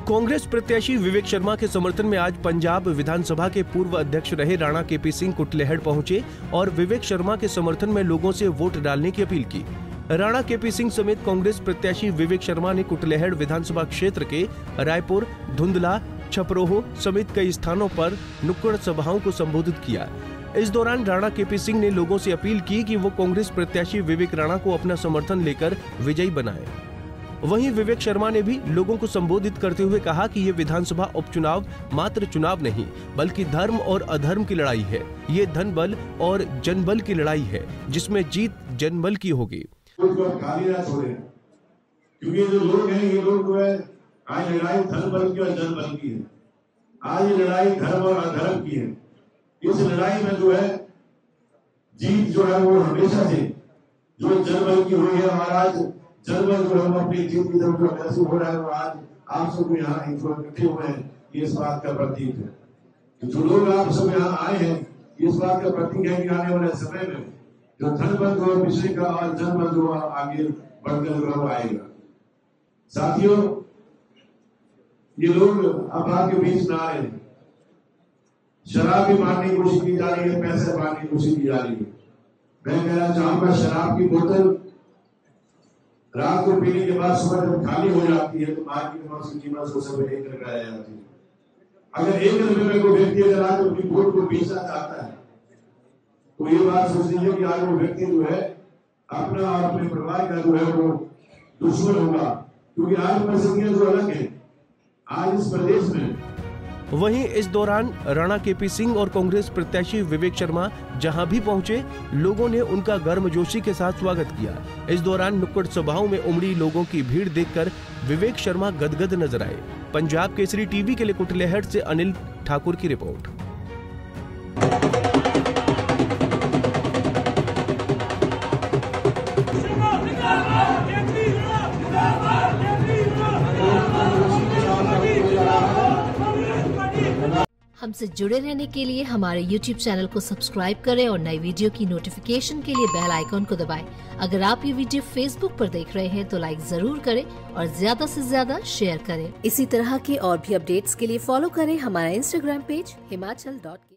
कांग्रेस प्रत्याशी विवेक शर्मा के समर्थन में आज पंजाब विधानसभा के पूर्व अध्यक्ष रहे राणा केपी सिंह कुटलेहड़ पहुंचे और विवेक शर्मा के समर्थन में लोगों से वोट डालने की अपील की। राणा केपी सिंह समेत कांग्रेस प्रत्याशी विवेक शर्मा ने कुटलेहड़ विधानसभा क्षेत्र के रायपुर, धुंधला, छपरोह समेत कई स्थानों पर नुक्कड़ सभाओं को संबोधित किया। इस दौरान राणा केपी सिंह ने लोगों से अपील की कि वो कांग्रेस प्रत्याशी विवेक राणा को अपना समर्थन लेकर विजयी बनाएं। वहीं विवेक शर्मा ने भी लोगों को संबोधित करते हुए कहा कि ये विधानसभा उपचुनाव मात्र चुनाव नहीं बल्कि धर्म और अधर्म की लड़ाई है। ये धन बल और जनबल की लड़ाई है जिसमें जीत जनबल की होगी। खाली ना छोड़े, क्योंकि जो लोग हैं ये लोग जो है आज लड़ाई धन बल की और जनबल की है। आज ये लड़ाई धर्म और अधर्म की है। इस लड़ाई में जो है जीत जो है वो हमेशा से जो जनबल की हुई है और आज जनबल जो हम अपनी जीत की तरफ जो महसूस हो रहा है वो आज आप सब यहाँ इकट्ठे हुए हैं, ये इस बात का प्रतीक है कि जो लोग आप सब यहाँ आए हैं इस बात का प्रतीक है कि आने वाले समय में जो धनबल जो पिछले का और जनबल जो आगे बढ़कर जो आएगा। साथियों, ये लोग अब आपके बीच में आ रहे हैं, शराब भी मारने की कोशिश की जा रही है, पैसे मारने की कोशिश की जा रही है। मैं कहना चाहूंगा शराब की बोतल रात को पीने के बाद सुबह जब खाली हो जाती है तो मार्केट में उसकी कीमत 100 से 1 लगाया जाती है। अगर 1 रुपए में कोई व्यक्ति अगर आज अपनी वोट को बेचना चाहता है तो ये बात सोच लीजिए कि आज वो व्यक्ति जो है अपना और अपने परिवार का जो है वो दुश्मन होगा, क्योंकि आज परिस्थितियां जो अलग है आज इस प्रदेश में। वहीं इस दौरान राणा केपी सिंह और कांग्रेस प्रत्याशी विवेक शर्मा जहां भी पहुंचे लोगों ने उनका गर्मजोशी के साथ स्वागत किया। इस दौरान नुक्कड़ सभाओं में उमड़ी लोगों की भीड़ देखकर विवेक शर्मा गदगद नजर आए। पंजाब केसरी टीवी के लिए कुटलेहड़ से अनिल ठाकुर की रिपोर्ट। हमसे जुड़े रहने के लिए हमारे YouTube चैनल को सब्सक्राइब करें और नई वीडियो की नोटिफिकेशन के लिए बेल आइकॉन को दबाएं। अगर आप ये वीडियो Facebook पर देख रहे हैं तो लाइक जरूर करें और ज्यादा से ज्यादा शेयर करें। इसी तरह के और भी अपडेट्स के लिए फॉलो करें हमारा Instagram पेज himachal.ke।